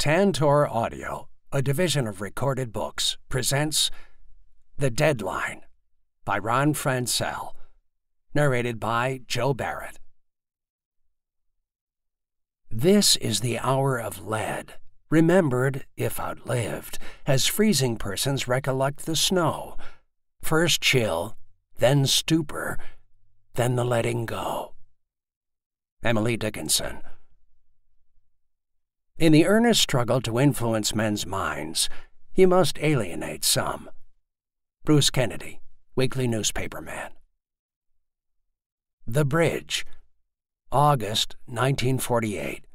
Tantor Audio, a division of Recorded Books, presents The Deadline by Ron Franscell, narrated by Joe Barrett. This is the hour of lead, remembered, if outlived, as freezing persons recollect the snow. First chill, then stupor, then the letting go. Emily Dickinson. In the earnest struggle to influence men's minds, he must alienate some. Bruce Kennedy, Weekly Newspaperman. The Bridge, August 1948.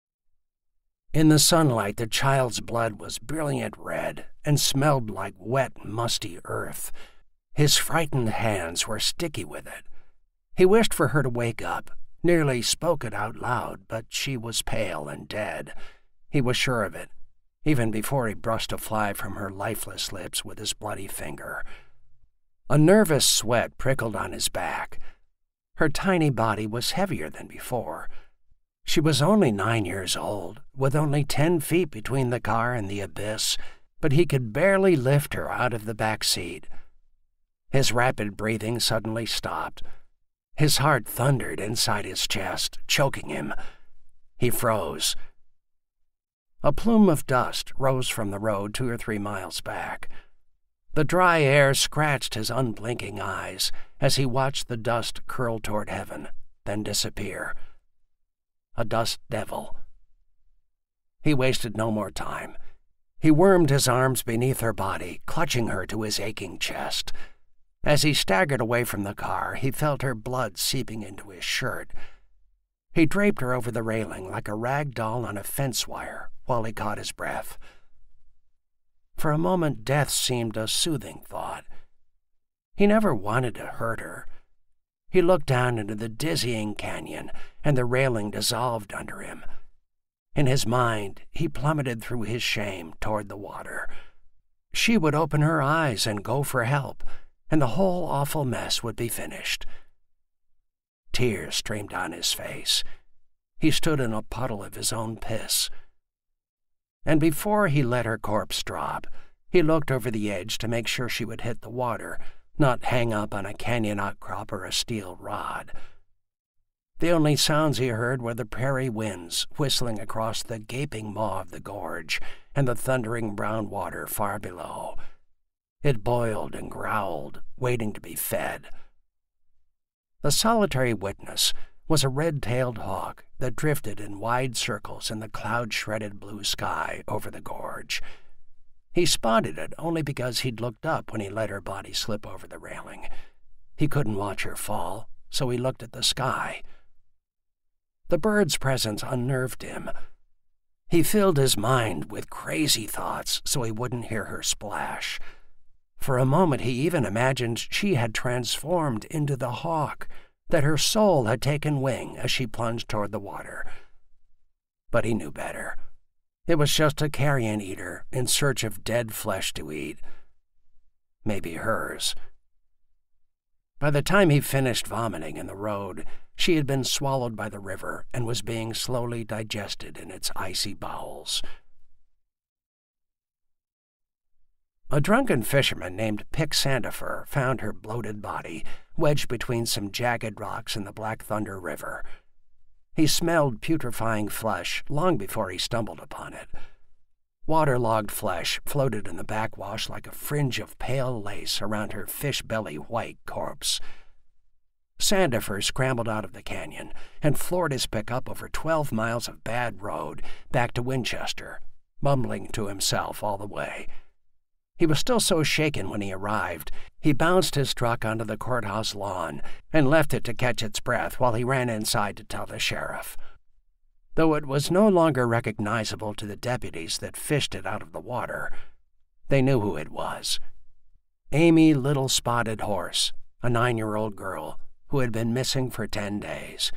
In the sunlight, the child's blood was brilliant red and smelled like wet, musty earth. His frightened hands were sticky with it. He wished for her to wake up, nearly spoke it out loud, but she was pale and dead. He was sure of it, even before he brushed a fly from her lifeless lips with his bloody finger. A nervous sweat prickled on his back. Her tiny body was heavier than before. She was only 9 years old, with only 10 feet between the car and the abyss, but he could barely lift her out of the back seat. His rapid breathing suddenly stopped. His heart thundered inside his chest, choking him. He froze. A plume of dust rose from the road 2 or 3 miles back. The dry air scratched his unblinking eyes as he watched the dust curl toward heaven, then disappear. A dust devil. He wasted no more time. He wormed his arms beneath her body, clutching her to his aching chest. As he staggered away from the car, he felt her blood seeping into his shirt. He draped her over the railing like a rag doll on a fence wire while he caught his breath. For a moment, death seemed a soothing thought. He never wanted to hurt her. He looked down into the dizzying canyon, and the railing dissolved under him. In his mind, he plummeted through his shame toward the water. She would open her eyes and go for help, and the whole awful mess would be finished. Tears streamed down his face. He stood in a puddle of his own piss. And before he let her corpse drop, he looked over the edge to make sure she would hit the water, not hang up on a canyon outcrop or a steel rod. The only sounds he heard were the prairie winds whistling across the gaping maw of the gorge and the thundering brown water far below. It boiled and growled, waiting to be fed. The solitary witness was a red-tailed hawk that drifted in wide circles in the cloud-shredded blue sky over the gorge. He spotted it only because he'd looked up when he let her body slip over the railing. He couldn't watch her fall, so he looked at the sky. The bird's presence unnerved him. He filled his mind with crazy thoughts so he wouldn't hear her splash. For a moment he even imagined she had transformed into the hawk, that her soul had taken wing as she plunged toward the water. But he knew better. It was just a carrion eater in search of dead flesh to eat. Maybe hers. By the time he finished vomiting in the road, she had been swallowed by the river and was being slowly digested in its icy bowels. A drunken fisherman named Pick Sandifer found her bloated body wedged between some jagged rocks in the Black Thunder River. He smelled putrefying flesh long before he stumbled upon it. Waterlogged flesh floated in the backwash like a fringe of pale lace around her fish-belly-white corpse. Sandifer scrambled out of the canyon and floored his pickup over 12 miles of bad road back to Winchester, mumbling to himself all the way. He was still so shaken when he arrived, he bounced his truck onto the courthouse lawn and left it to catch its breath while he ran inside to tell the sheriff. Though it was no longer recognizable to the deputies that fished it out of the water, they knew who it was. Amy Little Spotted Horse, a 9-year-old girl who had been missing for 10 days.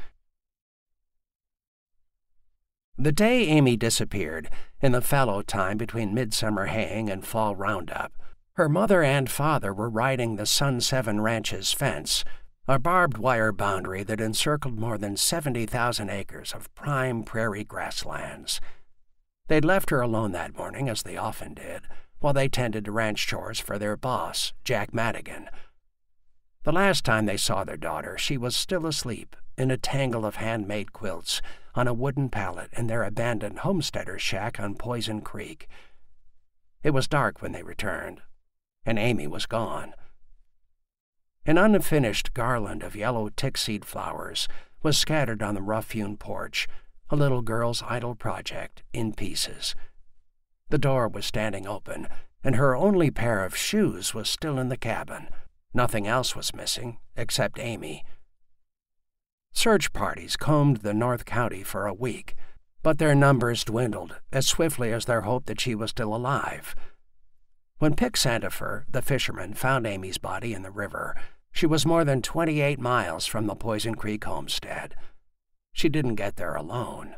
The day Amy disappeared, in the fallow time between midsummer haying and fall roundup, her mother and father were riding the Sun 7 Ranch's fence, a barbed wire boundary that encircled more than 70,000 acres of prime prairie grasslands. They'd left her alone that morning, as they often did, while they tended to ranch chores for their boss, Jack Madigan. The last time they saw their daughter, she was still asleep in a tangle of handmade quilts on a wooden pallet in their abandoned homesteader's shack on Poison Creek. It was dark when they returned, and Amy was gone. An unfinished garland of yellow tick-seed flowers was scattered on the rough-hewn porch, a little girl's idle project in pieces. The door was standing open, and her only pair of shoes was still in the cabin. Nothing else was missing, except Amy. Search parties combed the North County for a week, but their numbers dwindled as swiftly as their hope that she was still alive. When Pick Sandifer, the fisherman, found Amy's body in the river, she was more than 28 miles from the Poison Creek homestead. She didn't get there alone.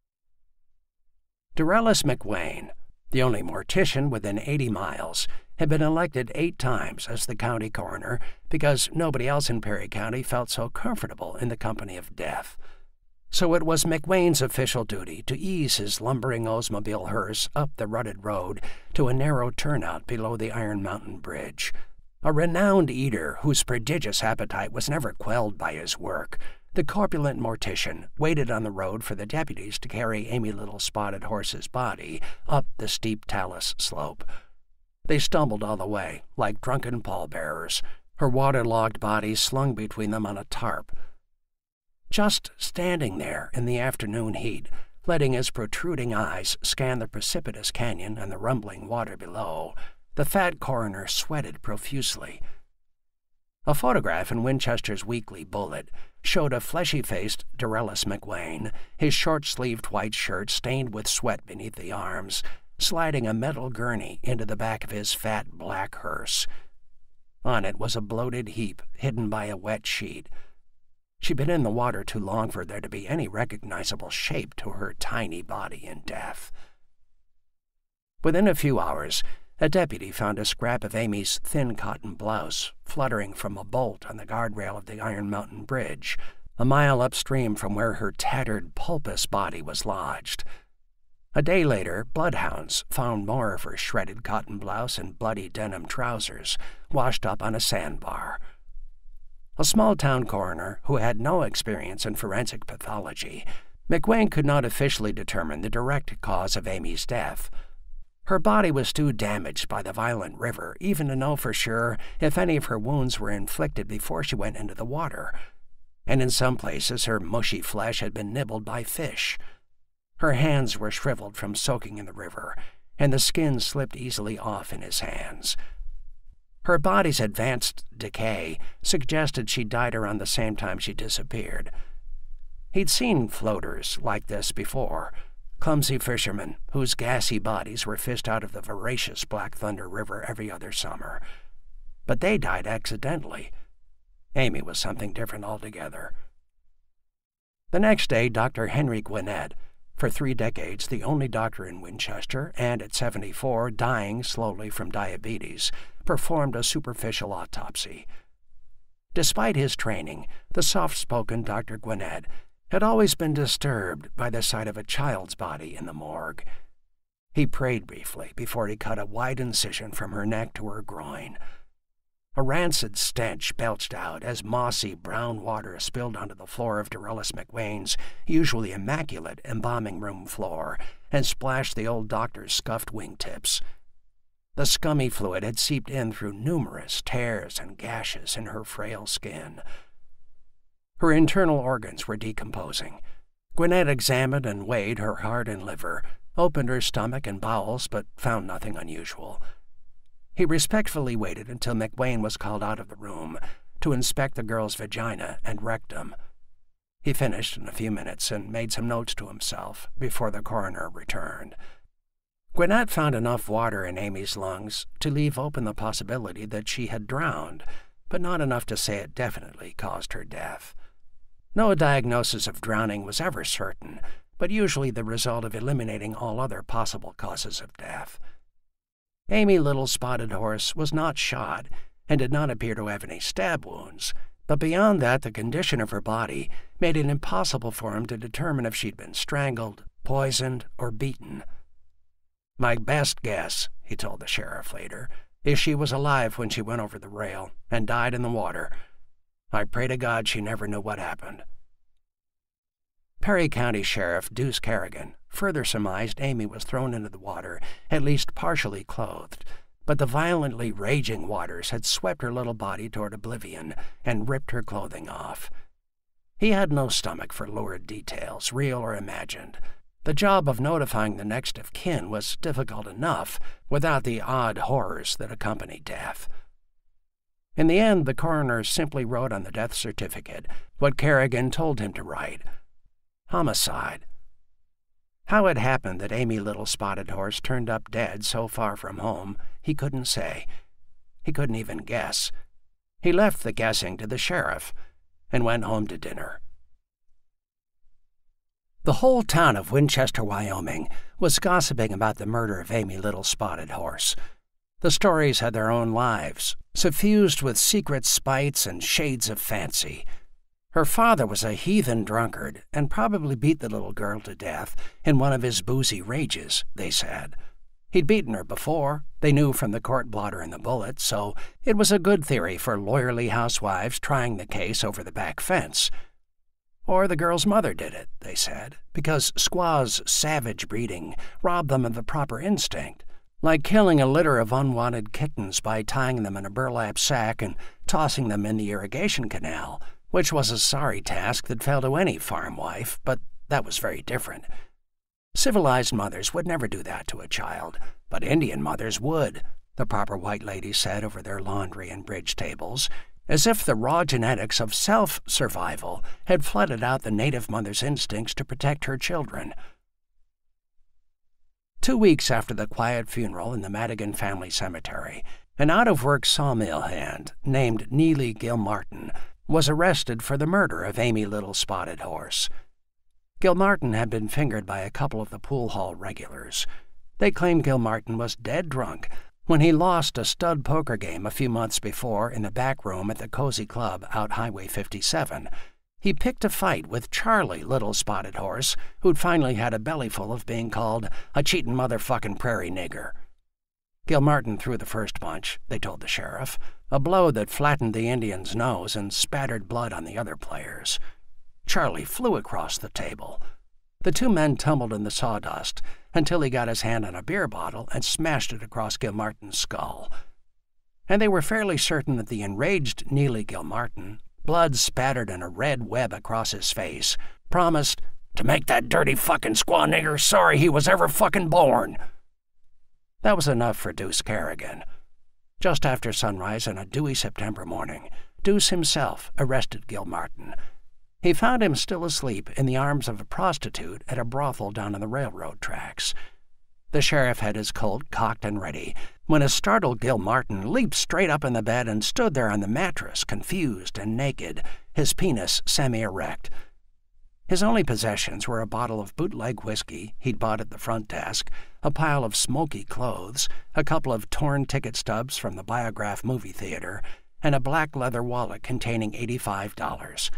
Dorellis McWane, the only mortician within 80 miles, had been elected 8 times as the county coroner because nobody else in Perry County felt so comfortable in the company of death. So it was McWane's official duty to ease his lumbering Oldsmobile hearse up the rutted road to a narrow turnout below the Iron Mountain Bridge. A renowned eater whose prodigious appetite was never quelled by his work, the corpulent mortician waited on the road for the deputies to carry Amy Little's spotted horse's body up the steep talus slope. They stumbled all the way, like drunken pallbearers, her waterlogged body slung between them on a tarp. Just standing there in the afternoon heat, letting his protruding eyes scan the precipitous canyon and the rumbling water below, the fat coroner sweated profusely. A photograph in Winchester's Weekly Bullet showed a fleshy-faced Dorellis McWane, his short-sleeved white shirt stained with sweat beneath the arms, sliding a metal gurney into the back of his fat black hearse. On it was a bloated heap hidden by a wet sheet. She'd been in the water too long for there to be any recognizable shape to her tiny body in death. Within a few hours, a deputy found a scrap of Amy's thin cotton blouse fluttering from a bolt on the guardrail of the Iron Mountain Bridge, a mile upstream from where her tattered, pulpous body was lodged. A day later, bloodhounds found more of her shredded cotton blouse and bloody denim trousers washed up on a sandbar. A small-town coroner who had no experience in forensic pathology, McWane could not officially determine the direct cause of Amy's death. Her body was too damaged by the violent river even to know for sure if any of her wounds were inflicted before she went into the water, and in some places her mushy flesh had been nibbled by fish. Her hands were shriveled from soaking in the river, and the skin slipped easily off in his hands. Her body's advanced decay suggested she died around the same time she disappeared. He'd seen floaters like this before, clumsy fishermen whose gassy bodies were fished out of the voracious Black Thunder River every other summer. But they died accidentally. Amy was something different altogether. The next day, Dr. Henry Gwinnett, for 3 decades the only doctor in Winchester, and at 74 dying slowly from diabetes, performed a superficial autopsy. Despite his training, the soft-spoken Dr. Gwinnett had always been disturbed by the sight of a child's body in the morgue. He prayed briefly before he cut a wide incision from her neck to her groin. A rancid stench belched out as mossy brown water spilled onto the floor of Dorellis McWane's usually immaculate embalming room floor and splashed the old doctor's scuffed wingtips. The scummy fluid had seeped in through numerous tears and gashes in her frail skin. Her internal organs were decomposing. Gwinnett examined and weighed her heart and liver, opened her stomach and bowels, but found nothing unusual. He respectfully waited until McWane was called out of the room to inspect the girl's vagina and rectum. He finished in a few minutes and made some notes to himself before the coroner returned. Gwinnett found enough water in Amy's lungs to leave open the possibility that she had drowned, but not enough to say it definitely caused her death. No diagnosis of drowning was ever certain, but usually the result of eliminating all other possible causes of death. Amy Little's spotted horse was not shot and did not appear to have any stab wounds, but beyond that the condition of her body made it impossible for him to determine if she'd been strangled, poisoned, or beaten. "My best guess," he told the sheriff later, "is she was alive when she went over the rail and died in the water. I pray to God she never knew what happened." Perry County Sheriff Deuce Kerrigan further surmised Amy was thrown into the water, at least partially clothed, but the violently raging waters had swept her little body toward oblivion and ripped her clothing off. He had no stomach for lurid details, real or imagined. The job of notifying the next of kin was difficult enough without the odd horrors that accompany death. In the end, the coroner simply wrote on the death certificate what Kerrigan told him to write: homicide. How it happened that Amy Little Spotted Horse turned up dead so far from home, he couldn't say. He couldn't even guess. He left the guessing to the sheriff and went home to dinner. The whole town of Winchester, Wyoming, was gossiping about the murder of Amy Little Spotted Horse. The stories had their own lives, suffused with secret spites and shades of fancy. Her father was a heathen drunkard and probably beat the little girl to death in one of his boozy rages, they said. He'd beaten her before, they knew from the court blotter and the bullet, so it was a good theory for lawyerly housewives trying the case over the back fence. Or the girl's mother did it, they said, because squaws' savage breeding robbed them of the proper instinct, like killing a litter of unwanted kittens by tying them in a burlap sack and tossing them in the irrigation canal, which was a sorry task that fell to any farm wife, but that was very different. Civilized mothers would never do that to a child, but Indian mothers would, the proper white ladies said over their laundry and bridge tables, as if the raw genetics of self-survival had flooded out the native mother's instincts to protect her children. 2 weeks after the quiet funeral in the Madigan family cemetery, an out-of-work sawmill hand named Neely Gilmartin was arrested for the murder of Amy Little Spotted Horse. Gilmartin had been fingered by a couple of the pool hall regulars. They claimed Gilmartin was dead drunk when he lost a stud poker game a few months before in the back room at the Cozy Club out Highway 57. He picked a fight with Charlie Little Spotted Horse, who'd finally had a bellyful of being called a cheatin' motherfucking prairie nigger. Gilmartin threw the first punch, they told the sheriff, a blow that flattened the Indian's nose and spattered blood on the other players. Charlie flew across the table. The two men tumbled in the sawdust until he got his hand on a beer bottle and smashed it across Gilmartin's skull. And they were fairly certain that the enraged Neely Gilmartin, blood spattered in a red web across his face, promised to make that dirty fucking squaw nigger sorry he was ever fucking born. That was enough for Deuce Kerrigan. Just after sunrise on a dewy September morning, Deuce himself arrested Gilmartin. He found him still asleep in the arms of a prostitute at a brothel down on the railroad tracks. The sheriff had his Colt cocked and ready when a startled Gilmartin leaped straight up in the bed and stood there on the mattress, confused and naked, his penis semi-erect. His only possessions were a bottle of bootleg whiskey he'd bought at the front desk, a pile of smoky clothes, a couple of torn ticket stubs from the Biograph movie theater, and a black leather wallet containing $85.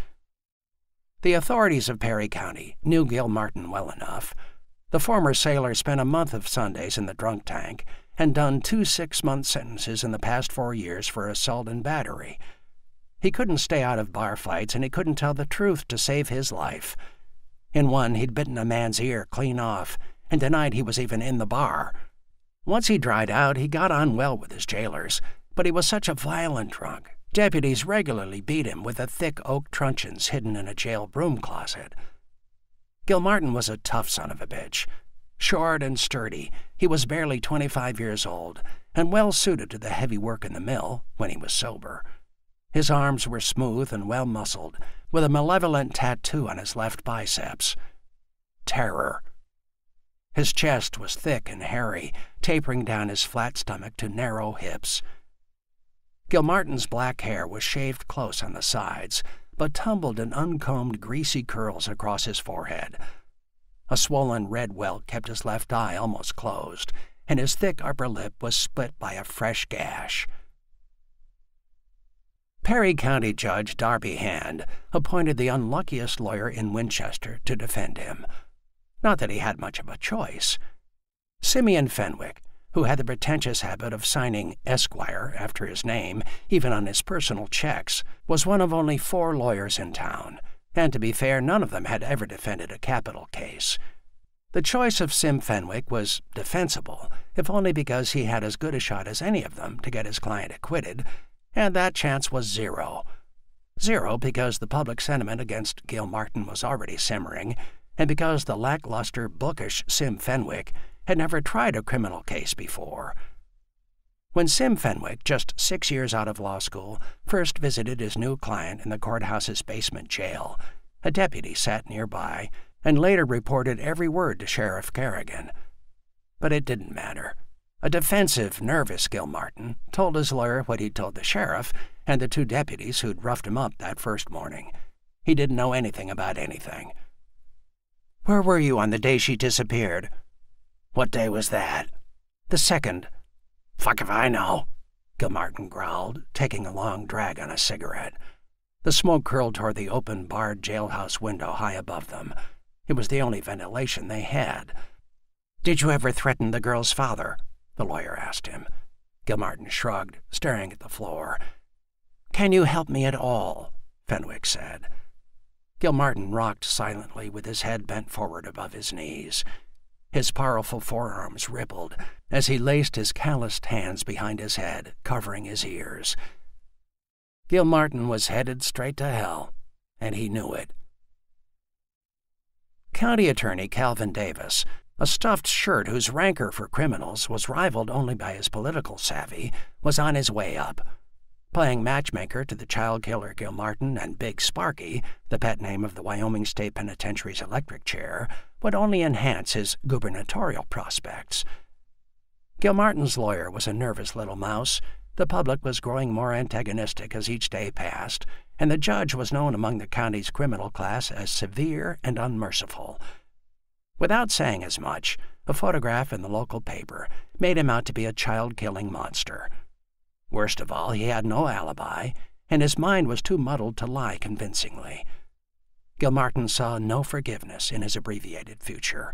The authorities of Perry County knew Gilmartin well enough. The former sailor spent a month of Sundays in the drunk tank and done 2 6-month sentences in the past 4 years for assault and battery. He couldn't stay out of bar fights, and he couldn't tell the truth to save his life. In one, he'd bitten a man's ear clean off and denied he was even in the bar. Once he dried out, he got on well with his jailers, but he was such a violent drunk. Deputies regularly beat him with the thick oak truncheons hidden in a jail broom closet. Gilmartin was a tough son of a bitch. Short and sturdy, he was barely 25 years old and well suited to the heavy work in the mill when he was sober. His arms were smooth and well-muscled, with a malevolent tattoo on his left biceps. Terror. His chest was thick and hairy, tapering down his flat stomach to narrow hips. Gilmartin's black hair was shaved close on the sides, but tumbled in uncombed, greasy curls across his forehead. A swollen red welt kept his left eye almost closed, and his thick upper lip was split by a fresh gash. Perry County Judge Darby Hand appointed the unluckiest lawyer in Winchester to defend him. Not that he had much of a choice. Simeon Fenwick, who had the pretentious habit of signing Esquire after his name, even on his personal checks, was one of only 4 lawyers in town, and to be fair, none of them had ever defended a capital case. The choice of Sim Fenwick was defensible, if only because he had as good a shot as any of them to get his client acquitted, and that chance was 0. 0 because the public sentiment against Gilmartin was already simmering, and because the lackluster, bookish Sim Fenwick had never tried a criminal case before. When Sim Fenwick, just 6 years out of law school, first visited his new client in the courthouse's basement jail, a deputy sat nearby and later reported every word to Sheriff Kerrigan. But it didn't matter. A defensive, nervous Gilmartin told his lawyer what he'd told the sheriff and the 2 deputies who'd roughed him up that first morning. He didn't know anything about anything. "Where were you on the day she disappeared?" "What day was that?" "The 2nd. "Fuck if I know," Gilmartin growled, taking a long drag on a cigarette. The smoke curled toward the open, barred jailhouse window high above them. It was the only ventilation they had. "Did you ever threaten the girl's father?" the lawyer asked him. Gilmartin shrugged, staring at the floor. "Can you help me at all?" Fenwick said. Gilmartin rocked silently with his head bent forward above his knees. His powerful forearms rippled as he laced his calloused hands behind his head, covering his ears. Gilmartin was headed straight to hell, and he knew it. County Attorney Calvin Davis, a stuffed shirt whose rancor for criminals was rivaled only by his political savvy, was on his way up. Playing matchmaker to the child killer Gilmartin and Big Sparky, the pet name of the Wyoming State Penitentiary's electric chair, would only enhance his gubernatorial prospects. Gilmartin's lawyer was a nervous little mouse. The public was growing more antagonistic as each day passed, and the judge was known among the county's criminal class as severe and unmerciful. Without saying as much, a photograph in the local paper made him out to be a child-killing monster. Worst of all, he had no alibi, and his mind was too muddled to lie convincingly. Gilmartin saw no forgiveness in his abbreviated future.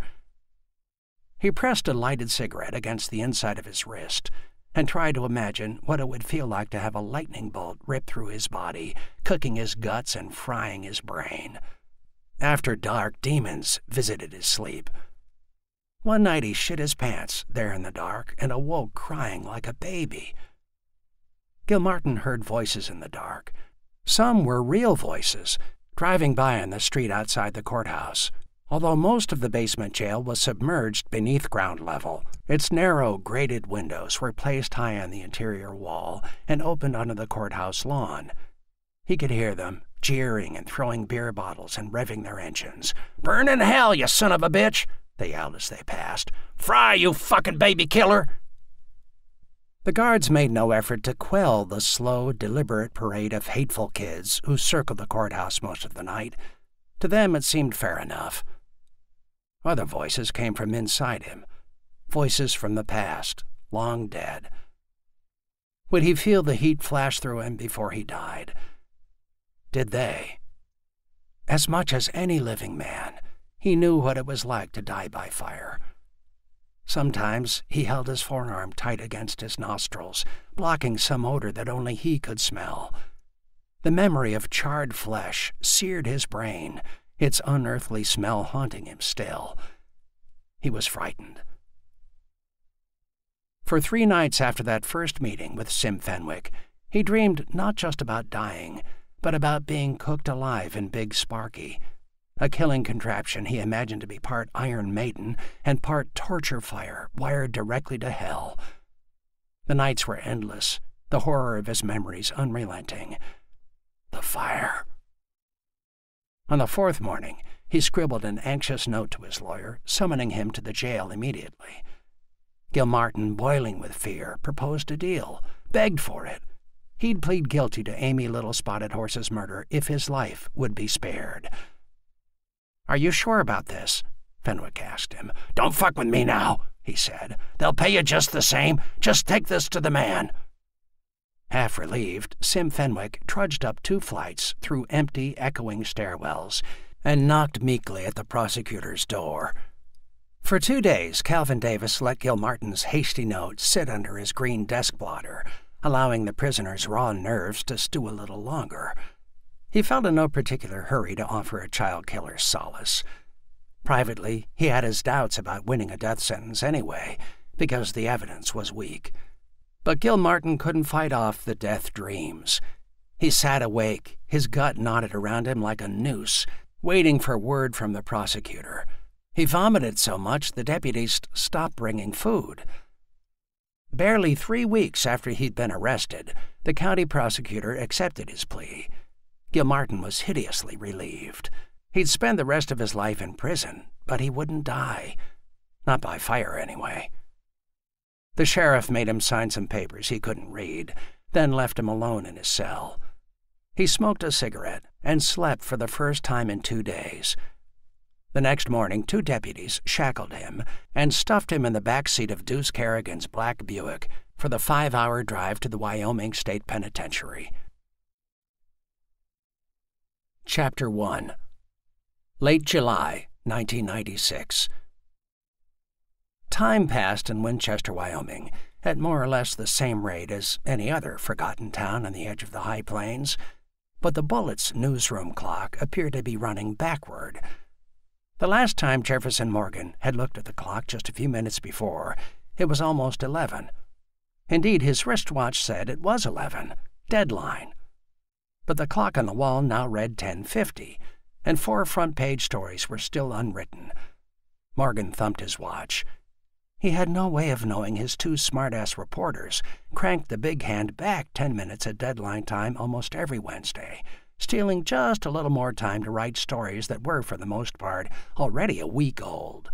He pressed a lighted cigarette against the inside of his wrist and tried to imagine what it would feel like to have a lightning bolt rip through his body, cooking his guts and frying his brain. After dark, demons visited his sleep. One night he shit his pants there in the dark and awoke crying like a baby. Gilmartin heard voices in the dark. Some were real voices, driving by on the street outside the courthouse. Although most of the basement jail was submerged beneath ground level, its narrow, grated windows were placed high on the interior wall and opened onto the courthouse lawn. He could hear them, jeering and throwing beer bottles and revving their engines. "Burn in hell, you son of a bitch!" they yelled as they passed. "Fry, you fucking baby killer!" The guards made no effort to quell the slow, deliberate parade of hateful kids who circled the courthouse most of the night. To them it seemed fair enough. Other voices came from inside him, voices from the past, long dead. Would he feel the heat flash through him before he died? Did they? As much as any living man, he knew what it was like to die by fire. Sometimes he held his forearm tight against his nostrils, blocking some odor that only he could smell. The memory of charred flesh seared his brain, its unearthly smell haunting him still. He was frightened. For 3 nights after that first meeting with Sim Fenwick, he dreamed not just about dying, but about being cooked alive in Big Sparky, a killing contraption he imagined to be part Iron Maiden and part torture fire wired directly to hell. The nights were endless, the horror of his memories unrelenting. The fire. On the 4th morning, he scribbled an anxious note to his lawyer, summoning him to the jail immediately. Gilmartin, boiling with fear, proposed a deal, begged for it. He'd plead guilty to Amy Little Spotted Horse's murder if his life would be spared. "Are you sure about this?" Fenwick asked him. "Don't fuck with me now," he said. "They'll pay you just the same. Just take this to the man." Half relieved, Sim Fenwick trudged up 2 flights through empty, echoing stairwells and knocked meekly at the prosecutor's door. For 2 days, Calvin Davis let Gilmartin's hasty note sit under his green desk blotter, allowing the prisoner's raw nerves to stew a little longer. He felt in no particular hurry to offer a child killer solace. Privately, he had his doubts about winning a death sentence anyway, because the evidence was weak. But Gilmartin couldn't fight off the death dreams. He sat awake, his gut knotted around him like a noose, waiting for word from the prosecutor. He vomited so much the deputies stopped bringing food. Barely 3 weeks after he'd been arrested, the county prosecutor accepted his plea. Gilmartin was hideously relieved. He'd spend the rest of his life in prison, but he wouldn't die. Not by fire, anyway. The sheriff made him sign some papers he couldn't read, then left him alone in his cell. He smoked a cigarette and slept for the first time in 2 days. The next morning, 2 deputies shackled him and stuffed him in the back seat of Deuce Kerrigan's black Buick for the 5-hour drive to the Wyoming State Penitentiary. Chapter 1. Late July, 1996. Time passed in Winchester, Wyoming, at more or less the same rate as any other forgotten town on the edge of the High Plains, but the Bullet's newsroom clock appeared to be running backward. The last time Jefferson Morgan had looked at the clock just a few minutes before, it was almost 11. Indeed, his wristwatch said it was 11, deadline. But the clock on the wall now read 10:50, and 4 front-page stories were still unwritten. Morgan thumped his watch. He had no way of knowing his 2 smart-ass reporters cranked the big hand back 10 minutes at deadline time almost every Wednesday, stealing just a little more time to write stories that were, for the most part, already a week old.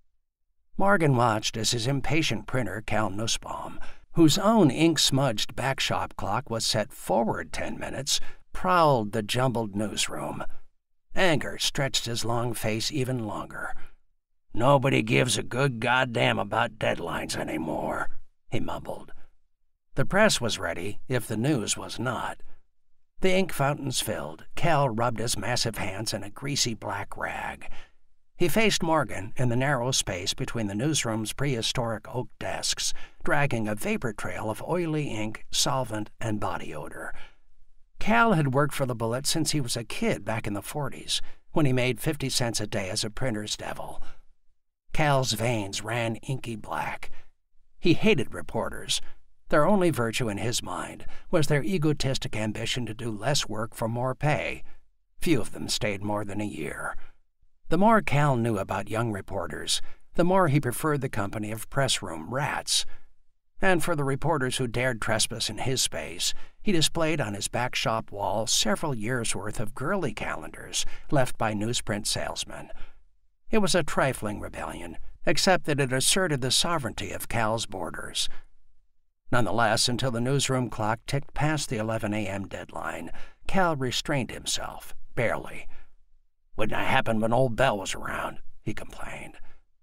Morgan watched as his impatient printer, Cal Nussbaum, whose own ink-smudged back-shop clock was set forward 10 minutes, prowled the jumbled newsroom. Anger stretched his long face even longer. "Nobody gives a good goddamn about deadlines anymore," he mumbled. The press was ready, if the news was not. The ink fountains filled. Cal rubbed his massive hands in a greasy black rag. He faced Morgan in the narrow space between the newsroom's prehistoric oak desks, dragging a vapor trail of oily ink, solvent, and body odor. Cal had worked for the Bullet since he was a kid back in the 40s, when he made 50 cents a day as a printer's devil. Cal's veins ran inky black. He hated reporters. Their only virtue in his mind was their egotistic ambition to do less work for more pay. Few of them stayed more than a year. The more Cal knew about young reporters, the more he preferred the company of press-room rats. And for the reporters who dared trespass in his space, he displayed on his back shop wall several years' worth of girly calendars left by newsprint salesmen. It was a trifling rebellion, except that it asserted the sovereignty of Cal's borders. Nonetheless, until the newsroom clock ticked past the 11 a.m. deadline, Cal restrained himself, barely. "Wouldn't have happened when Old Bell was around," he complained.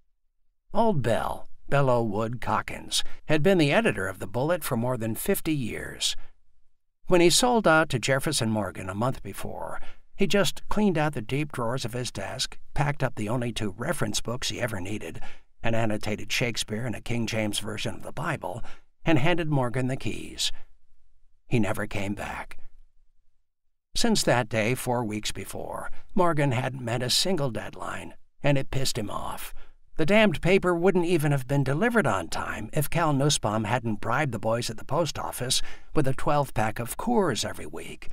Old Bell, Belleau Wood Calkins, had been the editor of the Bullet for more than 50 years. When he sold out to Jefferson Morgan a month before, he just cleaned out the deep drawers of his desk, packed up the only 2 reference books he ever needed, an annotated Shakespeare and a King James version of the Bible, and handed Morgan the keys. He never came back. Since that day, 4 weeks before, Morgan hadn't met a single deadline, and it pissed him off. The damned paper wouldn't even have been delivered on time if Cal Nussbaum hadn't bribed the boys at the post office with a 12-pack of Coors every week.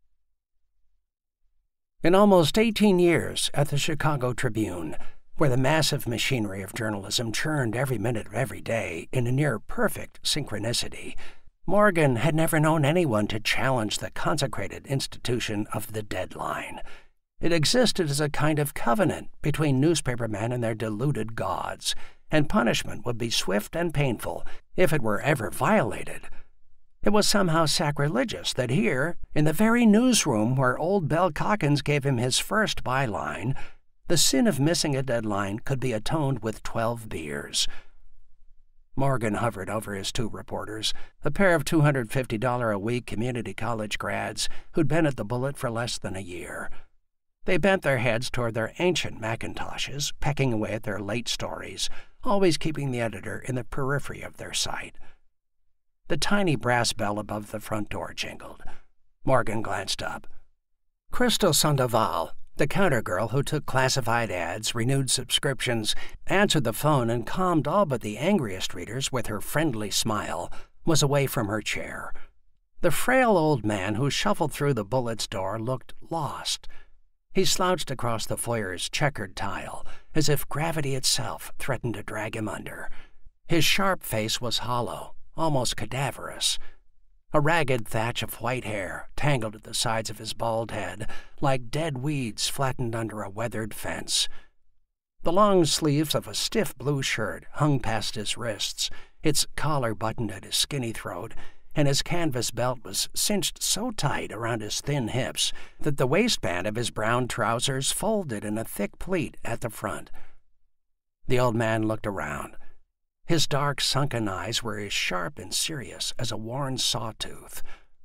In almost 18 years at the Chicago Tribune, where the massive machinery of journalism churned every minute of every day in a near-perfect synchronicity, Morgan had never known anyone to challenge the consecrated institution of the deadline. It existed as a kind of covenant between newspapermen and their deluded gods, and punishment would be swift and painful if it were ever violated. It was somehow sacrilegious that here, in the very newsroom where old Bell Calkins gave him his first byline, the sin of missing a deadline could be atoned with 12 beers. Morgan hovered over his 2 reporters, a pair of $250 a week community college grads who'd been at the Bullet for less than a year. They bent their heads toward their ancient Macintoshes, pecking away at their late stories, always keeping the editor in the periphery of their sight. The tiny brass bell above the front door jingled. Morgan glanced up. Crystal Sandoval, the counter girl who took classified ads, renewed subscriptions, answered the phone, and calmed all but the angriest readers with her friendly smile, was away from her chair. The frail old man who shuffled through the Bullet's door looked lost. He slouched across the foyer's checkered tile, as if gravity itself threatened to drag him under. His sharp face was hollow, almost cadaverous. A ragged thatch of white hair tangled at the sides of his bald head, like dead weeds flattened under a weathered fence. The long sleeves of a stiff blue shirt hung past his wrists, its collar buttoned at his skinny throat, and his canvas belt was cinched so tight around his thin hips that the waistband of his brown trousers folded in a thick pleat at the front. The old man looked around. His dark, sunken eyes were as sharp and serious as a worn sawtooth.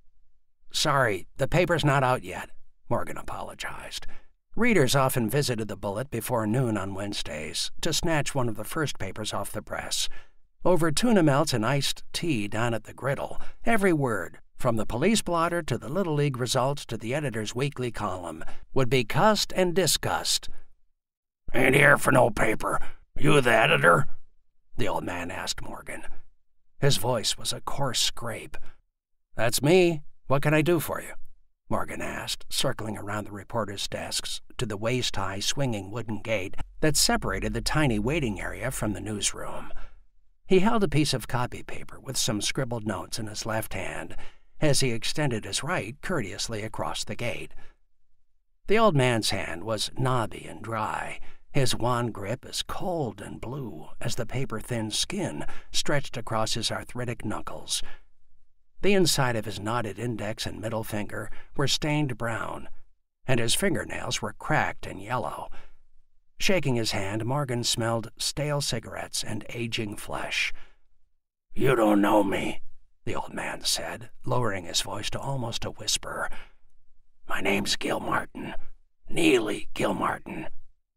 "Sorry, the paper's not out yet," Morgan apologized. Readers often visited the Bullet before noon on Wednesdays to snatch one of the first papers off the press. Over tuna melts and iced tea down at the griddle, every word, from the police blotter to the Little League results to the editor's weekly column, would be cussed and discussed. "Ain't here for no paper. You the editor?" the old man asked Morgan. His voice was a coarse scrape. "That's me. What can I do for you?" Morgan asked, circling around the reporters' desks to the waist-high swinging wooden gate that separated the tiny waiting area from the newsroom. He held a piece of copy paper with some scribbled notes in his left hand as he extended his right courteously across the gate. The old man's hand was knobby and dry, his wan grip as cold and blue as the paper-thin skin stretched across his arthritic knuckles. The inside of his knotted index and middle finger were stained brown, and his fingernails were cracked and yellow. Shaking his hand, Morgan smelled stale cigarettes and aging flesh. "You don't know me," the old man said, lowering his voice to almost a whisper. "My name's Gilmartin. Neely Gilmartin."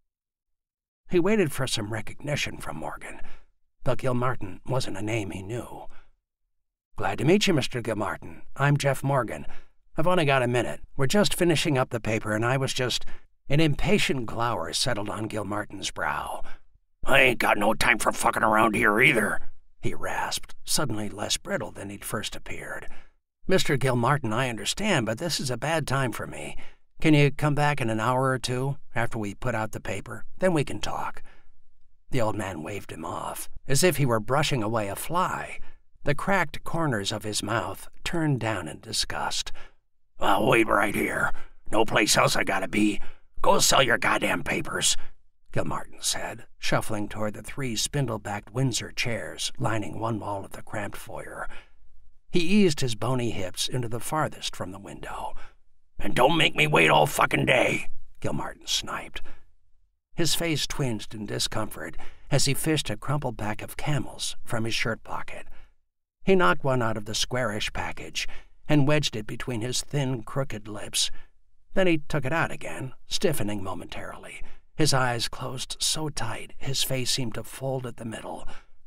He waited for some recognition from Morgan, but Gilmartin wasn't a name he knew. "Glad to meet you, Mr. Gilmartin. I'm Jeff Morgan. I've only got a minute. We're just finishing up the paper, and I was just—" An impatient glower settled on Gilmartin's brow. "I ain't got no time for fucking around here either," he rasped, suddenly less brittle than he'd first appeared. "Mr. Gilmartin, I understand, but this is a bad time for me. Can you come back in an hour or two, after we put out the paper? Then we can talk." The old man waved him off, as if he were brushing away a fly. The cracked corners of his mouth turned down in disgust. "I'll wait right here. No place else I gotta be. Go sell your goddamn papers," Gilmartin said, shuffling toward the 3 spindle-backed Windsor chairs lining one wall of the cramped foyer. He eased his bony hips into the farthest from the window. "And don't make me wait all fucking day," Gilmartin sniped. His face twinged in discomfort as he fished a crumpled pack of Camels from his shirt pocket. He knocked one out of the squarish package and wedged it between his thin, crooked lips. Then he took it out again, stiffening momentarily. His eyes closed so tight his face seemed to fold at the middle.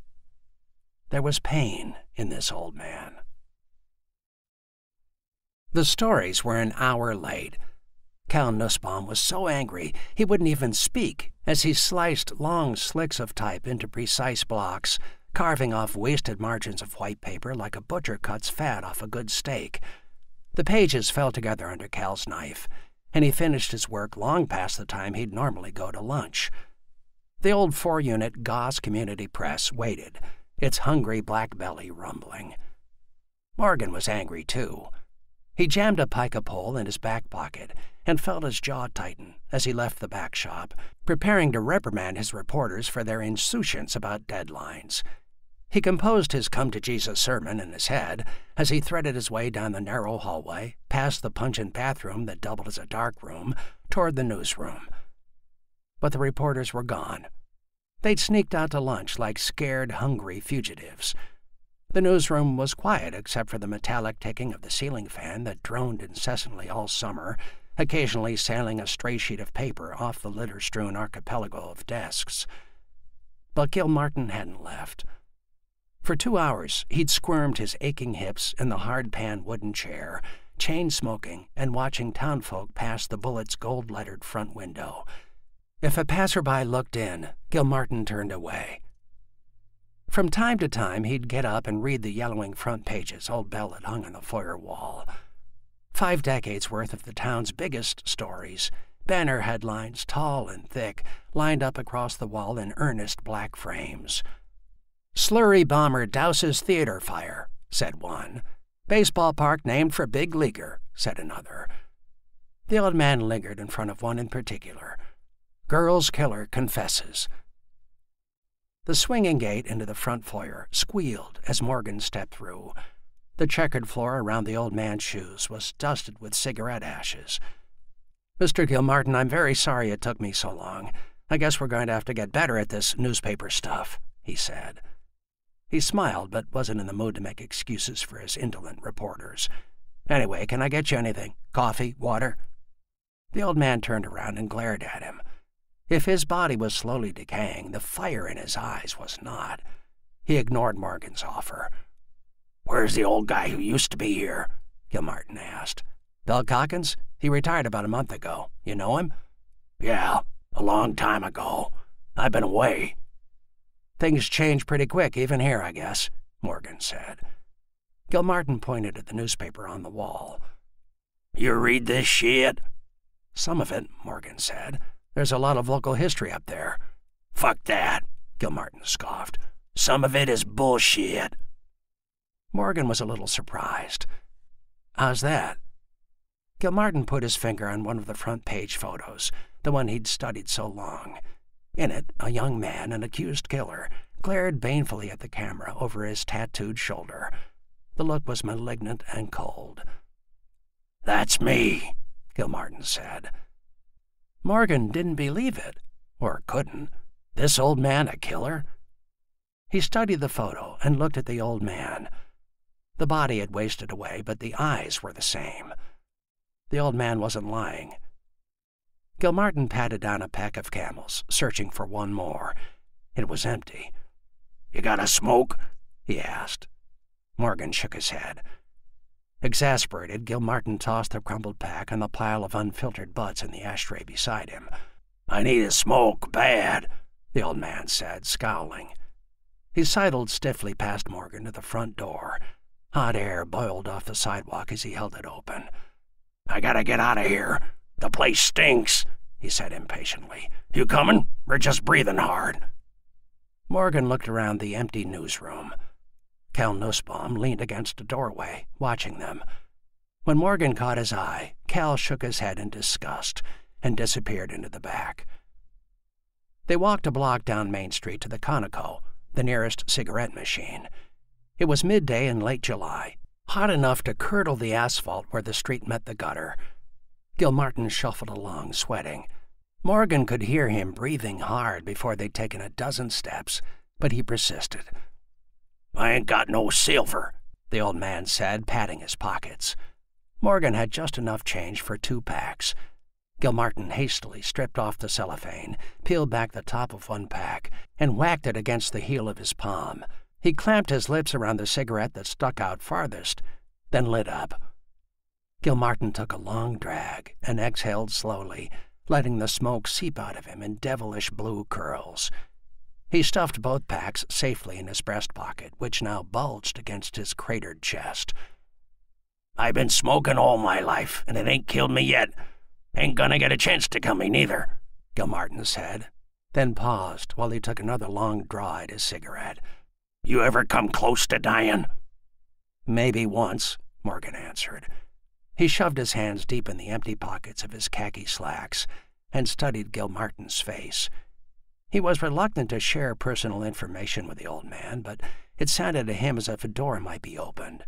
There was pain in this old man. The stories were an hour late. Cal Nussbaum was so angry he wouldn't even speak as he sliced long slicks of type into precise blocks, carving off wasted margins of white paper like a butcher cuts fat off a good steak. The pages fell together under Cal's knife, and he finished his work long past the time he'd normally go to lunch. The old 4-unit Goss Community Press waited, its hungry black belly rumbling. Morgan was angry, too. He jammed a pica pole in his back pocket and felt his jaw tighten as he left the back shop, preparing to reprimand his reporters for their insouciance about deadlines. He composed his come-to-Jesus sermon in his head as he threaded his way down the narrow hallway, past the pungent bathroom that doubled as a dark room, toward the newsroom. But the reporters were gone. They'd sneaked out to lunch like scared, hungry fugitives. The newsroom was quiet except for the metallic ticking of the ceiling fan that droned incessantly all summer, occasionally sailing a stray sheet of paper off the litter-strewn archipelago of desks. But Gilmartin hadn't left. For 2 hours, he'd squirmed his aching hips in the hard-pan wooden chair, chain-smoking and watching townfolk pass the Bullet's gold-lettered front window. If a passerby looked in, Gilmartin turned away. From time to time, he'd get up and read the yellowing front pages old Bell had hung on the foyer wall. 5 decades' worth of the town's biggest stories, banner headlines, tall and thick, lined up across the wall in earnest black frames. "Slurry bomber douses theater fire," said one. "Baseball park named for big leaguer," said another. The old man lingered in front of one in particular. "Girl's killer confesses." The swinging gate into the front foyer squealed as Morgan stepped through. The checkered floor around the old man's shoes was dusted with cigarette ashes. "Mr. Gilmartin, I'm very sorry it took me so long. I guess we're going to have to get better at this newspaper stuff," he said. He smiled, but wasn't in the mood to make excuses for his indolent reporters. "Anyway, can I get you anything? Coffee? Water?" The old man turned around and glared at him. If his body was slowly decaying, the fire in his eyes was not. He ignored Morgan's offer. "Where's the old guy who used to be here?" Gilmartin asked. "Bill Calkins? He retired about a month ago. You know him?" "Yeah, a long time ago. I've been away." "Things change pretty quick, even here, I guess," Morgan said. Gilmartin pointed at the newspaper on the wall. "You read this shit?" "Some of it," Morgan said. "There's a lot of local history up there." "Fuck that," Gilmartin scoffed. "Some of it is bullshit." Morgan was a little surprised. "How's that?" Gilmartin put his finger on one of the front-page photos, the one he'd studied so long. In it, a young man, an accused killer, glared banefully at the camera over his tattooed shoulder. The look was malignant and cold. "That's me," Gilmartin said. Morgan didn't believe it, or couldn't. This old man a killer? He studied the photo and looked at the old man. The body had wasted away, but the eyes were the same. The old man wasn't lying. Gilmartin patted down a pack of Camels, searching for one more. It was empty. "You got a smoke?" he asked. Morgan shook his head. Exasperated, Gilmartin tossed the crumpled pack on the pile of unfiltered butts in the ashtray beside him. "I need a smoke, bad," the old man said, scowling. He sidled stiffly past Morgan to the front door. Hot air boiled off the sidewalk as he held it open. "I gotta get out of here. The place stinks," he said impatiently. "You coming? We're just breathing hard." Morgan looked around the empty newsroom. Cal Nussbaum leaned against a doorway, watching them. When Morgan caught his eye, Cal shook his head in disgust and disappeared into the back. They walked a block down Main Street to the Conoco, the nearest cigarette machine. It was midday in late July, hot enough to curdle the asphalt where the street met the gutter. Gilmartin shuffled along, sweating. Morgan could hear him breathing hard before they'd taken a dozen steps, but he persisted. "I ain't got no silver," the old man said, patting his pockets. Morgan had just enough change for 2 packs. Gilmartin hastily stripped off the cellophane, peeled back the top of one pack, and whacked it against the heel of his palm. He clamped his lips around the cigarette that stuck out farthest, then lit up. Gilmartin took a long drag and exhaled slowly, letting the smoke seep out of him in devilish blue curls. He stuffed both packs safely in his breast pocket, which now bulged against his cratered chest. "I've been smoking all my life, and it ain't killed me yet. Ain't gonna get a chance to kill me neither," Gilmartin said, then paused while he took another long draw at his cigarette. "You ever come close to dying?" "Maybe once," Morgan answered. He shoved his hands deep in the empty pockets of his khaki slacks and studied Gilmartin's face. He was reluctant to share personal information with the old man, but it sounded to him as if a door might be opened.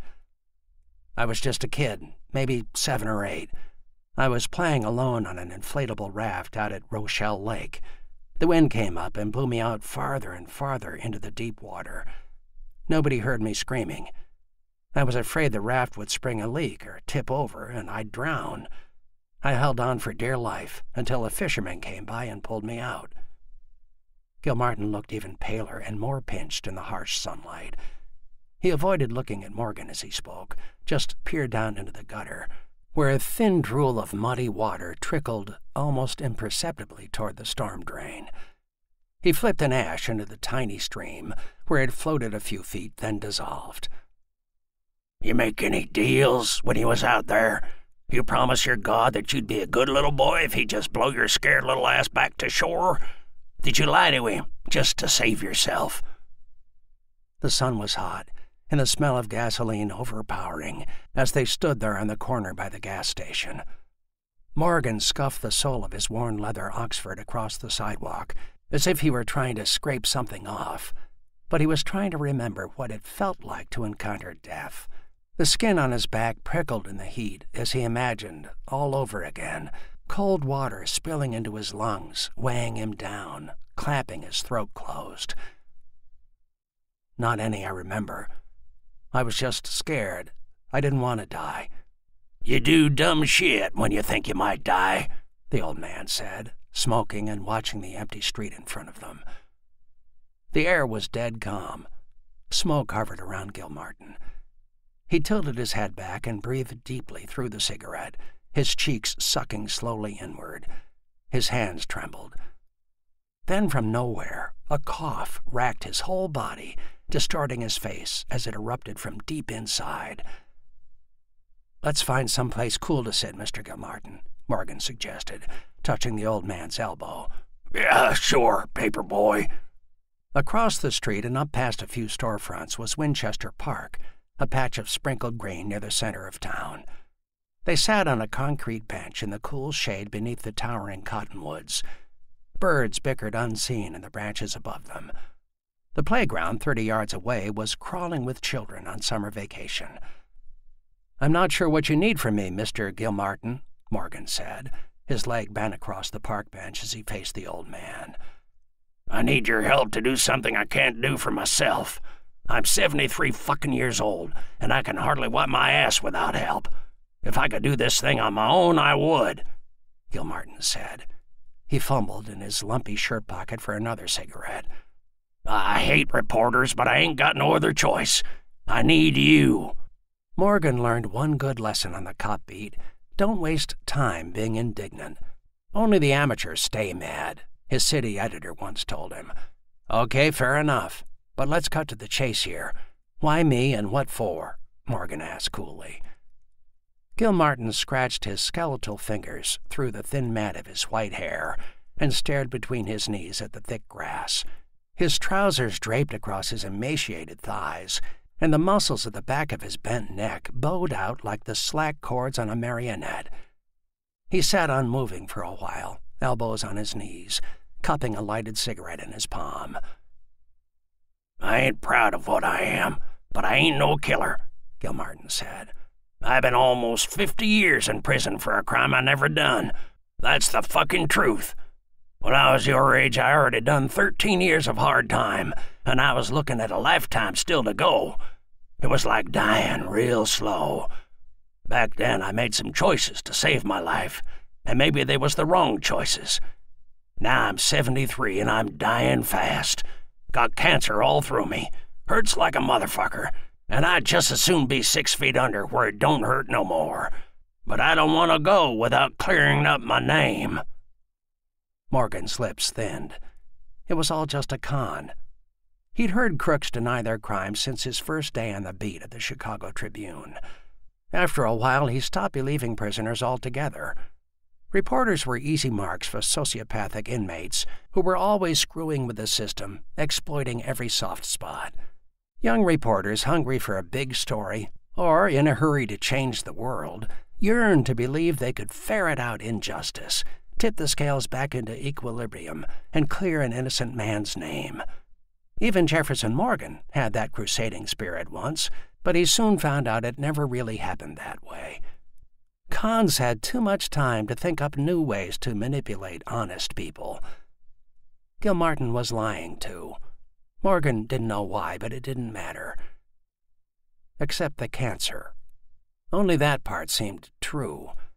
"I was just a kid, maybe 7 or 8. I was playing alone on an inflatable raft out at Rochelle Lake. The wind came up and blew me out farther and farther into the deep water. Nobody heard me screaming. I was afraid the raft would spring a leak or tip over and I'd drown. I held on for dear life until a fisherman came by and pulled me out." Gilmartin looked even paler and more pinched in the harsh sunlight. He avoided looking at Morgan as he spoke, just peered down into the gutter, where a thin drool of muddy water trickled almost imperceptibly toward the storm drain. He flipped an ash into the tiny stream, where it floated a few feet, then dissolved. "You make any deals when you was out there? You promise your God that you'd be a good little boy if he'd just blow your scared little ass back to shore? Did you lie to him just to save yourself?" The sun was hot, and the smell of gasoline overpowering as they stood there on the corner by the gas station. Morgan scuffed the sole of his worn leather Oxford across the sidewalk, as if he were trying to scrape something off, but he was trying to remember what it felt like to encounter death. The skin on his back prickled in the heat as he imagined, all over again, cold water spilling into his lungs, weighing him down, clamping his throat closed. "Not any I remember. I was just scared. I didn't want to die." "You do dumb shit when you think you might die," the old man said, smoking and watching the empty street in front of them. The air was dead calm. Smoke hovered around Gilmartin. He tilted his head back and breathed deeply through the cigarette, his cheeks sucking slowly inward. His hands trembled. Then from nowhere, a cough racked his whole body, distorting his face as it erupted from deep inside. "Let's find some place cool to sit, Mr. Gilmartin," Morgan suggested, touching the old man's elbow. "Yeah, sure, paper boy." Across the street and up past a few storefronts was Winchester Park, a patch of sprinkled green near the center of town. They sat on a concrete bench in the cool shade beneath the towering cottonwoods. Birds bickered unseen in the branches above them. The playground 30 yards away was crawling with children on summer vacation. "I'm not sure what you need from me, Mr. Gilmartin," Morgan said, his leg bent across the park bench as he faced the old man. "I need your help to do something I can't do for myself. I'm 73 fucking years old, and I can hardly wipe my ass without help. If I could do this thing on my own, I would," Gilmartin said. He fumbled in his lumpy shirt pocket for another cigarette. "I hate reporters, but I ain't got no other choice. I need you." Morgan learned one good lesson on the cop beat. Don't waste time being indignant. Only the amateurs stay mad, his city editor once told him. "Okay, fair enough. But let's cut to the chase here. Why me and what for?" Morgan asked coolly. Gilmartin scratched his skeletal fingers through the thin mat of his white hair and stared between his knees at the thick grass. His trousers draped across his emaciated thighs, and the muscles at the back of his bent neck bowed out like the slack cords on a marionette. He sat unmoving for a while, elbows on his knees, cupping a lighted cigarette in his palm. "I ain't proud of what I am, but I ain't no killer," Gilmartin said. "I've been almost 50 years in prison for a crime I never done. That's the fucking truth. When I was your age, I already done 13 years of hard time, and I was looking at a lifetime still to go. It was like dying real slow. Back then, I made some choices to save my life, and maybe they was the wrong choices. Now I'm 73 and I'm dying fast. Got cancer all through me. Hurts like a motherfucker, and I'd just as soon be 6 feet under where it don't hurt no more. But I don't want to go without clearing up my name." Morgan's lips thinned. It was all just a con. He'd heard crooks deny their crimes since his first day on the beat at the Chicago Tribune. After a while, he stopped believing prisoners altogether. Reporters were easy marks for sociopathic inmates who were always screwing with the system, exploiting every soft spot. Young reporters hungry for a big story, or in a hurry to change the world, yearned to believe they could ferret out injustice, tip the scales back into equilibrium, and clear an innocent man's name. Even Jefferson Morgan had that crusading spirit once, but he soon found out it never really happened that way. Cons had too much time to think up new ways to manipulate honest people. Gilmartin was lying, too. Morgan didn't know why, but it didn't matter. Except the cancer. Only that part seemed true.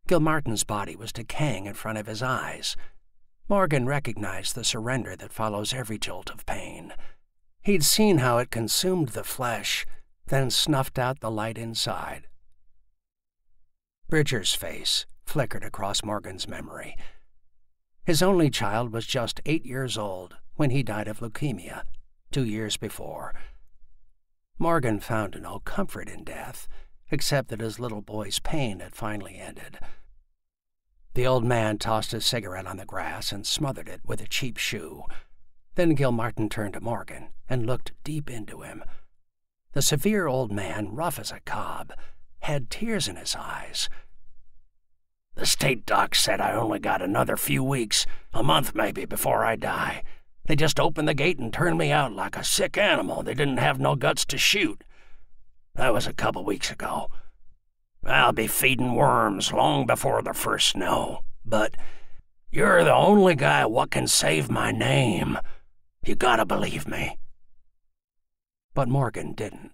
Gilmartin's body was decaying in front of his eyes. Morgan recognized the surrender that follows every jolt of pain. He'd seen how it consumed the flesh, then snuffed out the light inside. Bridger's face flickered across Morgan's memory. His only child was just 8 years old when he died of leukemia 2 years before. Morgan found no comfort in death, except that his little boy's pain had finally ended. The old man tossed his cigarette on the grass and smothered it with a cheap shoe. Then Gilmartin turned to Morgan and looked deep into him. The severe old man, rough as a cob, had tears in his eyes. "The state doc said I only got another few weeks, a month maybe, before I die. They just opened the gate and turned me out like a sick animal they didn't have no guts to shoot. That was a couple weeks ago. I'll be feeding worms long before the first snow, but you're the only guy what can save my name. You gotta believe me." But Morgan didn't.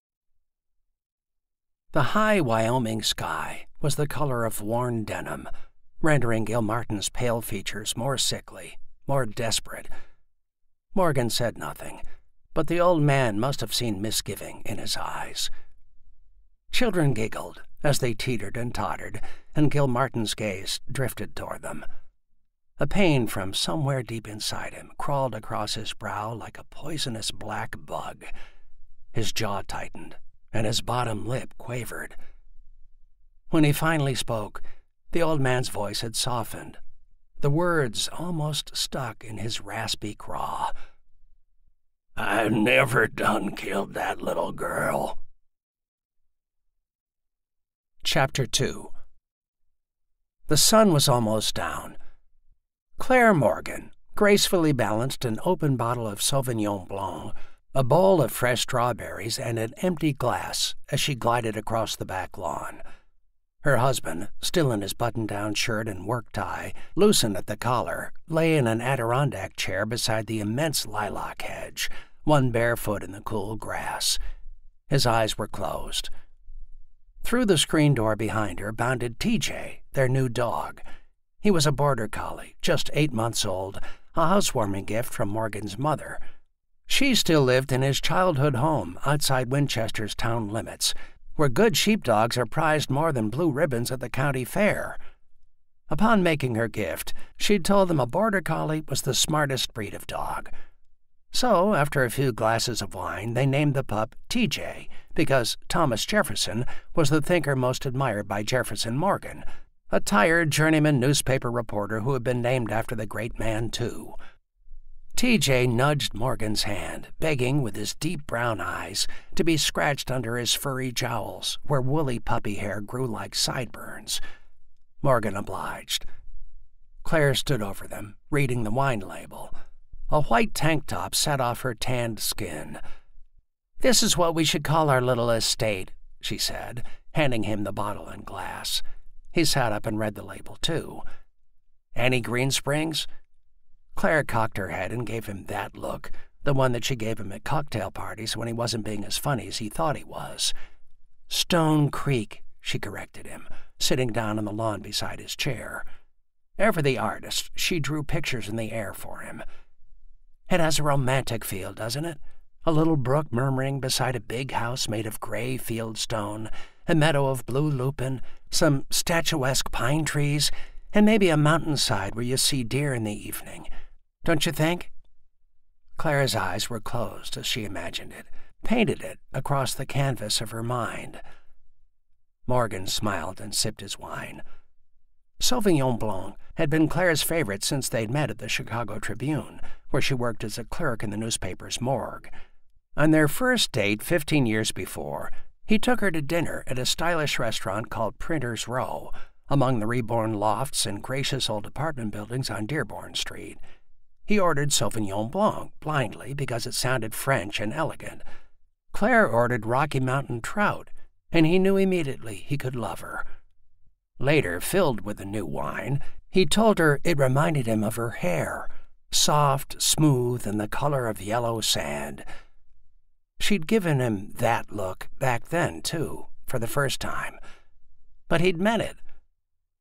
The high Wyoming sky was the color of worn denim, rendering Gilmartin's pale features more sickly, more desperate. Morgan said nothing, but the old man must have seen misgiving in his eyes. Children giggled as they teetered and tottered, and Gilmartin's gaze drifted toward them. A pain from somewhere deep inside him crawled across his brow like a poisonous black bug. His jaw tightened, and his bottom lip quavered. When he finally spoke, the old man's voice had softened. The words almost stuck in his raspy craw. "I never done killed that little girl." Chapter 2. The sun was almost down. Claire Morgan gracefully balanced an open bottle of Sauvignon Blanc, a bowl of fresh strawberries, and an empty glass as she glided across the back lawn. Her husband, still in his button-down shirt and work tie, loosened at the collar, lay in an Adirondack chair beside the immense lilac hedge, one bare foot in the cool grass. His eyes were closed. Through the screen door behind her bounded TJ, their new dog. He was a border collie, just 8 months old, a housewarming gift from Morgan's mother. She still lived in his childhood home outside Winchester's town limits, where good sheepdogs are prized more than blue ribbons at the county fair. Upon making her gift, she'd told them a border collie was the smartest breed of dog. So, after a few glasses of wine, they named the pup TJ, because Thomas Jefferson was the thinker most admired by Jefferson Morgan, a tired journeyman newspaper reporter who had been named after the great man, too. TJ nudged Morgan's hand, begging with his deep brown eyes to be scratched under his furry jowls, where woolly puppy hair grew like sideburns. Morgan obliged. Claire stood over them, reading the wine label. A white tank top set off her tanned skin. "This is what we should call our little estate," she said, handing him the bottle and glass. He sat up and read the label, too. "Annie Greensprings?" Claire cocked her head and gave him that look, the one that she gave him at cocktail parties when he wasn't being as funny as he thought he was. "Stone Creek," she corrected him, sitting down on the lawn beside his chair. Ever the artist, she drew pictures in the air for him. "It has a romantic feel, doesn't it? A little brook murmuring beside a big house made of gray field stone, a meadow of blue lupin, some statuesque pine trees, and maybe a mountainside where you see deer in the evening. Don't you think?" Claire's eyes were closed as she imagined it, painted it across the canvas of her mind. Morgan smiled and sipped his wine. Sauvignon Blanc had been Claire's favorite since they'd met at the Chicago Tribune, where she worked as a clerk in the newspaper's morgue. On their first date 15 years before, he took her to dinner at a stylish restaurant called Printer's Row, among the reborn lofts and gracious old apartment buildings on Dearborn Street. He ordered Sauvignon Blanc blindly because it sounded French and elegant. Claire ordered Rocky Mountain trout, and he knew immediately he could love her. Later, filled with the new wine, he told her it reminded him of her hair, soft, smooth, and the color of yellow sand. She'd given him that look back then, too, for the first time. But he'd meant it.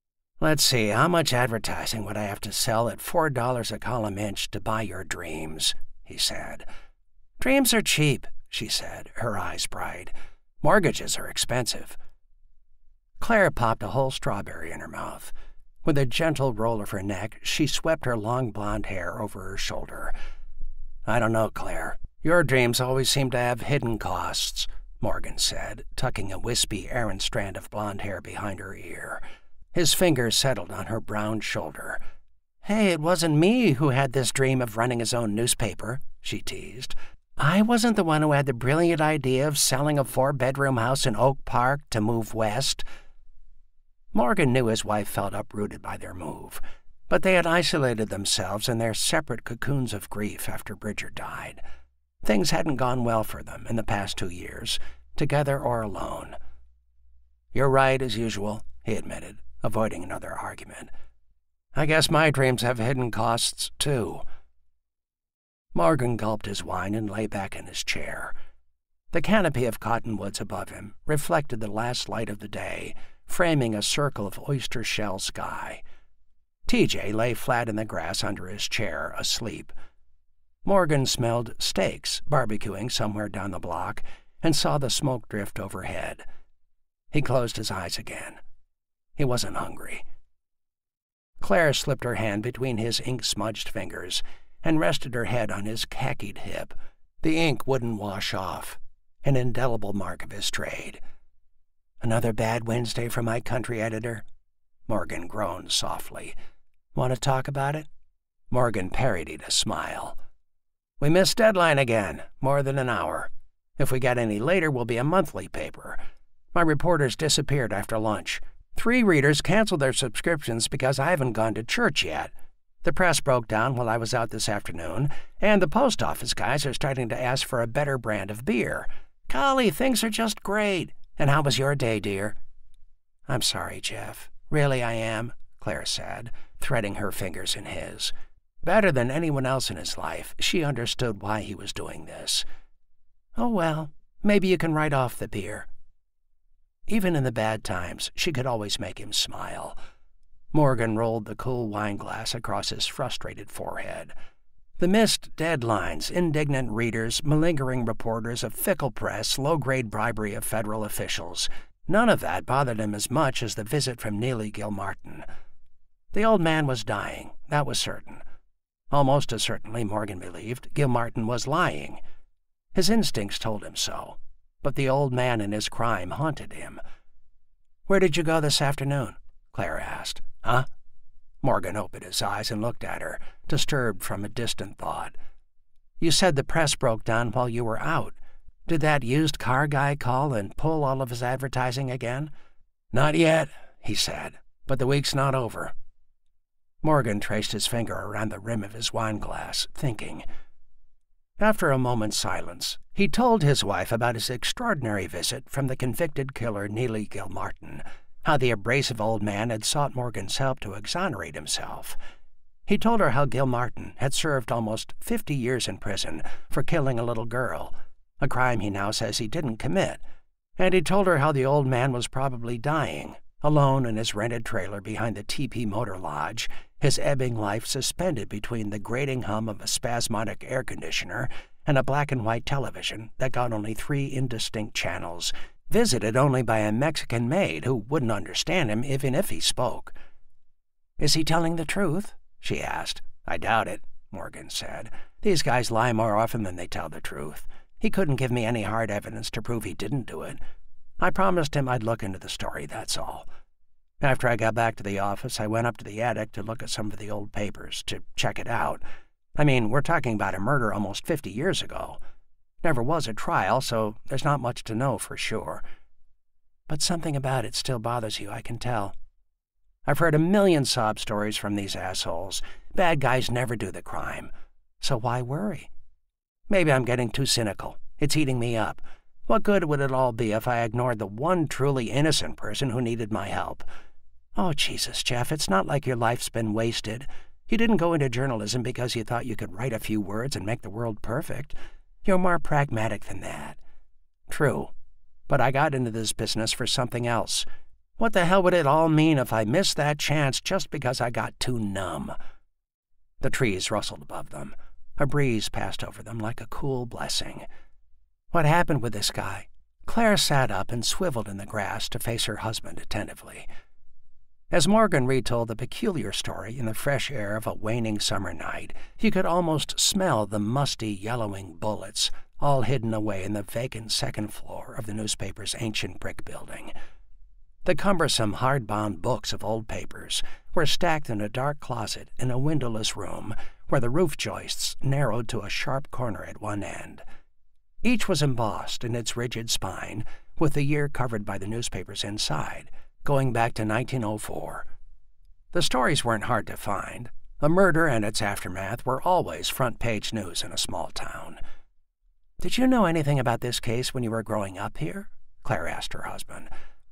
Let's see, how much advertising would I have to sell at $4 a column inch to buy your dreams? He said. Dreams are cheap, she said, her eyes bright. Mortgages are expensive. Claire popped a whole strawberry in her mouth. With a gentle roll of her neck, she swept her long blonde hair over her shoulder. I don't know, Claire. Your dreams always seem to have hidden costs, Morgan said, tucking a wispy, errant strand of blonde hair behind her ear. His fingers settled on her brown shoulder. Hey, it wasn't me who had this dream of running his own newspaper, she teased. I wasn't the one who had the brilliant idea of selling a 4-bedroom house in Oak Park to move west. Morgan knew his wife felt uprooted by their move, but they had isolated themselves in their separate cocoons of grief after Bridger died. Things hadn't gone well for them in the past 2 years, together or alone. You're right, as usual, he admitted, avoiding another argument. I guess my dreams have hidden costs, too. Morgan gulped his wine and lay back in his chair. The canopy of cottonwoods above him reflected the last light of the day, framing a circle of oyster shell sky. TJ lay flat in the grass under his chair, asleep. Morgan smelled steaks barbecuing somewhere down the block and saw the smoke drift overhead. He closed his eyes again. He wasn't hungry. Claire slipped her hand between his ink-smudged fingers and rested her head on his khaki hip. The ink wouldn't wash off, an indelible mark of his trade. Another bad Wednesday for my country editor? Morgan groaned softly. Want to talk about it? Morgan parodied a smile. We missed deadline again, more than an hour. If we get any later, we'll be a monthly paper. My reporters disappeared after lunch. 3 readers canceled their subscriptions because I haven't gone to church yet. The press broke down while I was out this afternoon, and the post office guys are starting to ask for a better brand of beer. Golly, things are just great. And how was your day, dear? I'm sorry, Jeff. Really, I am, Claire said, threading her fingers in his. Better than anyone else in his life, she understood why he was doing this. Oh, well, maybe you can write off the beer. Even in the bad times, she could always make him smile. Morgan rolled the cool wine glass across his frustrated forehead. The missed deadlines, indignant readers, malingering reporters, a fickle press, low-grade bribery of federal officials. None of that bothered him as much as the visit from Neely Gilmartin. The old man was dying, that was certain. Almost as certainly, Morgan believed, Gilmartin was lying. His instincts told him so, but the old man and his crime haunted him. Where did you go this afternoon? Claire asked. Huh? Morgan opened his eyes and looked at her, disturbed from a distant thought. You said the press broke down while you were out. Did that used car guy call and pull all of his advertising again? Not yet, he said, but the week's not over. Morgan traced his finger around the rim of his wine glass, thinking. After a moment's silence, he told his wife about his extraordinary visit from the convicted killer Neely Gilmartin, how the abrasive old man had sought Morgan's help to exonerate himself. He told her how Gilmartin had served almost 50 years in prison for killing a little girl, a crime he now says he didn't commit, and he told her how the old man was probably dying, alone in his rented trailer behind the TP Motor Lodge, his ebbing life suspended between the grating hum of a spasmodic air conditioner and a black-and-white television that got only 3 indistinct channels, visited only by a Mexican maid who wouldn't understand him even if he spoke. Is he telling the truth? She asked. I doubt it, Morgan said. These guys lie more often than they tell the truth. He couldn't give me any hard evidence to prove he didn't do it. I promised him I'd look into the story, that's all. After I got back to the office, I went up to the attic to look at some of the old papers, to check it out. I mean, we're talking about a murder almost 50 years ago. Never was a trial, so there's not much to know for sure. But something about it still bothers you, I can tell. I've heard a million sob stories from these assholes. Bad guys never do the crime. So why worry? Maybe I'm getting too cynical. It's eating me up. What good would it all be if I ignored the one truly innocent person who needed my help? Oh, Jesus, Jeff, it's not like your life's been wasted. You didn't go into journalism because you thought you could write a few words and make the world perfect. You're more pragmatic than that. True, but I got into this business for something else. What the hell would it all mean if I missed that chance just because I got too numb? The trees rustled above them. A breeze passed over them like a cool blessing. What happened with this guy? Claire sat up and swiveled in the grass to face her husband attentively. As Morgan retold the peculiar story in the fresh air of a waning summer night, you could almost smell the musty, yellowing bullets, all hidden away in the vacant second floor of the newspaper's ancient brick building. The cumbersome, hard-bound books of old papers were stacked in a dark closet in a windowless room where the roof joists narrowed to a sharp corner at one end. Each was embossed in its rigid spine, with the year covered by the newspapers inside, going back to 1904. The stories weren't hard to find. A murder and its aftermath were always front-page news in a small town. "Did you know anything about this case when you were growing up here?" Claire asked her husband.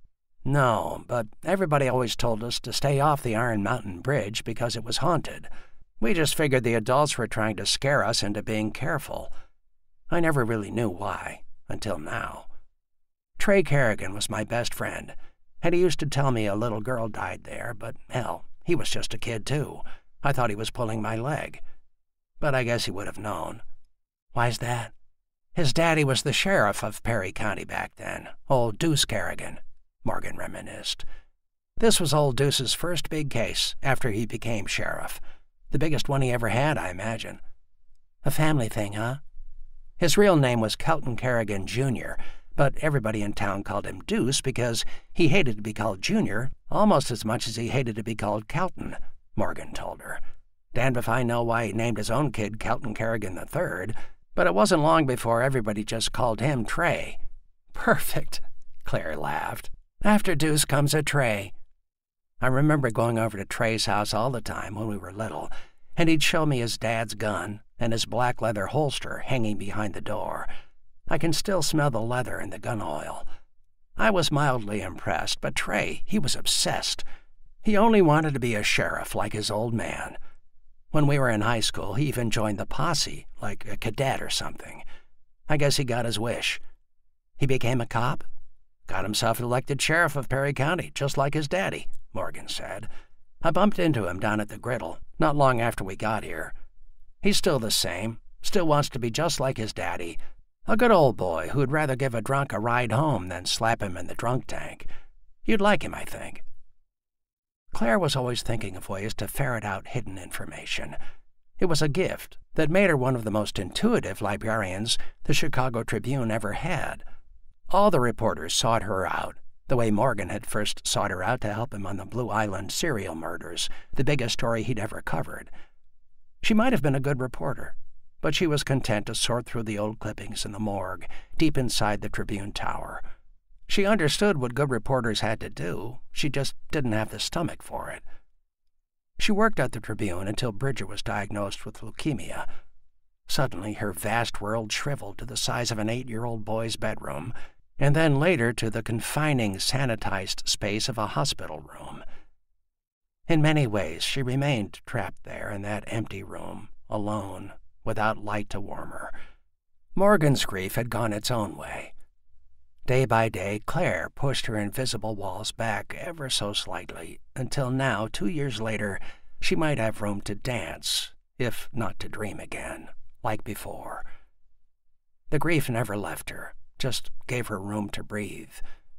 "No, but everybody always told us to stay off the Iron Mountain Bridge because it was haunted. We just figured the adults were trying to scare us into being careful. I never really knew why, until now. Trey Kerrigan was my best friend, and he used to tell me a little girl died there, but hell, he was just a kid too. I thought he was pulling my leg. But I guess he would have known." "Why's that?" "His daddy was the sheriff of Perry County back then, old Deuce Kerrigan," Morgan reminisced. "This was old Deuce's first big case after he became sheriff. The biggest one he ever had, I imagine." "A family thing, huh?" "His real name was Kelton Kerrigan, Jr., but everybody in town called him Deuce because he hated to be called Junior almost as much as he hated to be called Kelton," Morgan told her. "Damned if I know why he named his own kid Kelton Kerrigan III, but it wasn't long before everybody just called him Trey." "Perfect," Claire laughed. "After Deuce comes a Trey." I remember going over to Trey's house all the time when we were little, and he'd show me his dad's gun and his black leather holster hanging behind the door. I can still smell the leather and the gun oil. I was mildly impressed, but Trey, he was obsessed. He only wanted to be a sheriff like his old man. When we were in high school, he even joined the posse, like a cadet or something. I guess he got his wish. He became a cop? Got himself elected sheriff of Perry County, just like his daddy, Morgan said. I bumped into him down at the Griddle, not long after we got here. He's still the same, still wants to be just like his daddy, a good old boy who'd rather give a drunk a ride home than slap him in the drunk tank. You'd like him, I think." Claire was always thinking of ways to ferret out hidden information. It was a gift that made her one of the most intuitive librarians the Chicago Tribune ever had. All the reporters sought her out, the way Morgan had first sought her out to help him on the Blue Island serial murders, the biggest story he'd ever covered. She might have been a good reporter, but she was content to sort through the old clippings in the morgue, deep inside the Tribune Tower. She understood what good reporters had to do, she just didn't have the stomach for it. She worked at the Tribune until Bridget was diagnosed with leukemia. Suddenly, her vast world shriveled to the size of an 8-year-old boy's bedroom, and then later to the confining, sanitized space of a hospital room. In many ways, she remained trapped there in that empty room, alone, without light to warm her. Morgan's grief had gone its own way. Day by day, Claire pushed her invisible walls back ever so slightly, until now, 2 years later, she might have room to dance, if not to dream again, like before. The grief never left her, just gave her room to breathe.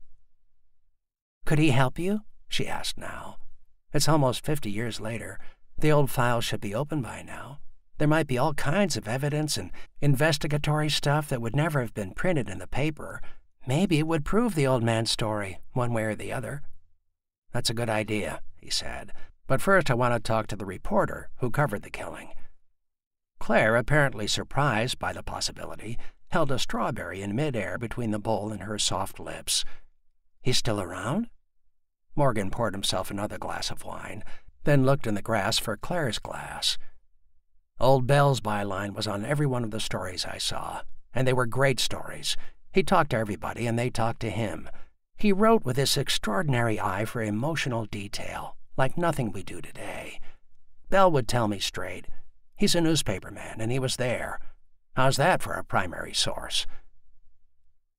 "Could he help you?" she asked now. "It's almost 50 years later. The old files should be open by now. There might be all kinds of evidence and investigatory stuff that would never have been printed in the paper. Maybe it would prove the old man's story, one way or the other." "That's a good idea," he said. "But first I want to talk to the reporter who covered the killing." Claire, apparently surprised by the possibility, held a strawberry in midair between the bowl and her soft lips. "He's still around?" Morgan poured himself another glass of wine, then looked in the grass for Claire's glass. "Old Bell's byline was on every one of the stories I saw, and they were great stories. He talked to everybody, and they talked to him. He wrote with this extraordinary eye for emotional detail, like nothing we do today. Bell would tell me straight. He's a newspaperman, and he was there. How's that for a primary source?"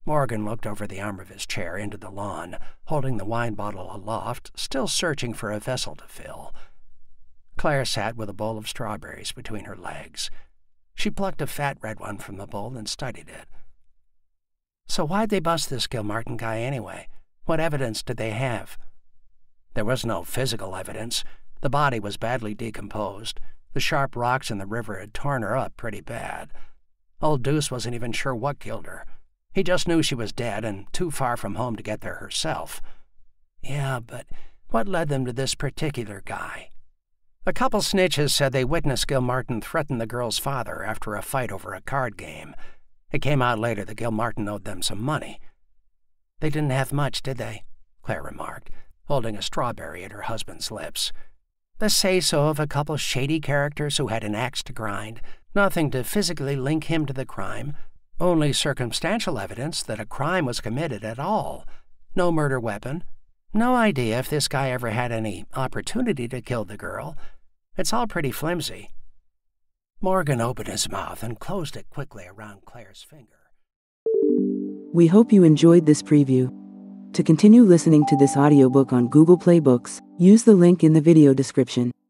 Morgan looked over the arm of his chair into the lawn, holding the wine bottle aloft, still searching for a vessel to fill. Claire sat with a bowl of strawberries between her legs. She plucked a fat red one from the bowl and studied it. So why'd they bust this Gilmartin guy anyway? What evidence did they have? There was no physical evidence. The body was badly decomposed. The sharp rocks in the river had torn her up pretty bad. Old Deuce wasn't even sure what killed her. He just knew she was dead and too far from home to get there herself. Yeah, but what led them to this particular guy? A couple snitches said they witnessed Gilmartin threaten the girl's father after a fight over a card game. It came out later that Gilmartin owed them some money. They didn't have much, did they? Claire remarked, holding a strawberry at her husband's lips. The say-so of a couple shady characters who had an axe to grind, nothing to physically link him to the crime, only circumstantial evidence that a crime was committed at all. No murder weapon. No idea if this guy ever had any opportunity to kill the girl. It's all pretty flimsy. Morgan opened his mouth and closed it quickly around Claire's finger. We hope you enjoyed this preview. To continue listening to this audiobook on Google Play Books, use the link in the video description.